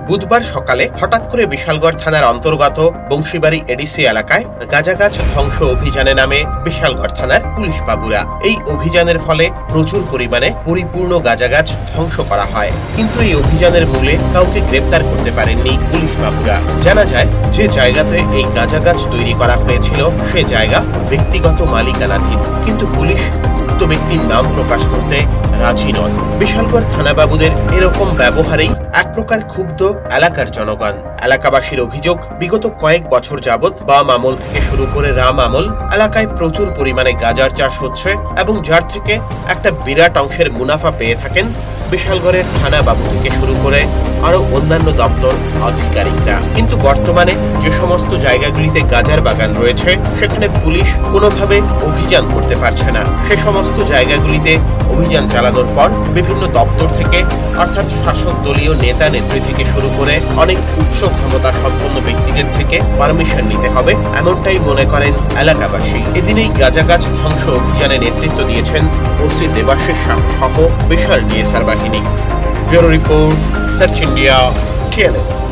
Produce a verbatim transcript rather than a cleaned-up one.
বুধবার সকালে হঠাৎ করে বিশালগড় থানার অন্তর্গত বংশীবাড়ি এডিসি এলাকায় গাঁজা গাছ ধ্বংস অভিযানে নামে বিশালগড় থানার পুলিশ বাবুরা। এই অভিযানের ফলে প্রচুর পরিমাণে পরিপূর্ণ গাঁজা গাছ ধ্বংস করা হয়, কিন্তু এই অভিযানের মূলে কাউকে গ্রেপ্তার করতে পারেননি পুলিশ বাবুরা। জানা যায়, যে জায়গাতে এই গাঁজা গাছ তৈরি করা হয়েছিল সে জায়গা ব্যক্তিগত মালিকানাধীন, কিন্তু পুলিশ উক্ত ব্যক্তির নাম প্রকাশ করতে রাজি নন। বিশালগড় থানা বাবুদের এরকম ব্যবহারেই এক প্রকার ক্ষুব্ধ এলাকার জনগণ। এলাকাবাসীর অভিযোগ, বিগত কয়েক বছর যাবৎ বাম আমল থেকে শুরু করে রাম আমল এলাকায় প্রচুর পরিমাণে গাঁজার চাষ হচ্ছে এবং যার থেকে একটা বিরাট অংশের মুনাফা পেয়ে থাকেন বিশালগড়ের থানা বাবু থেকে শুরু করে আরো অন্যান্য দপ্তর আধিকারিকরা। কিন্তু বর্তমানে যে সমস্ত জায়গাগুলিতে গাঁজার বাগান রয়েছে সেখানে পুলিশ কোনোভাবে অভিযান করতে পারছে না। সে সমস্ত জায়গাগুলিতে অভিযান চালানোর পর বিভিন্ন দপ্তর থেকে, অর্থাৎ শাসক দলীয় নেতা নেত্রী থেকে শুরু করে অনেক উচ্চ ক্ষমতা সম্পন্ন ব্যক্তিদের থেকে পারমিশন নিতে হবে, এমনটাই মনে করেন এলাকাবাসী। এদিন এই গাঁজা গাছ ধ্বংস অভিযানে নেতৃত্ব দিয়েছেন ওসি দেবাশিস সহ বিশাল ডিএসআর বাহিনী। Bureau report, search India, TNN.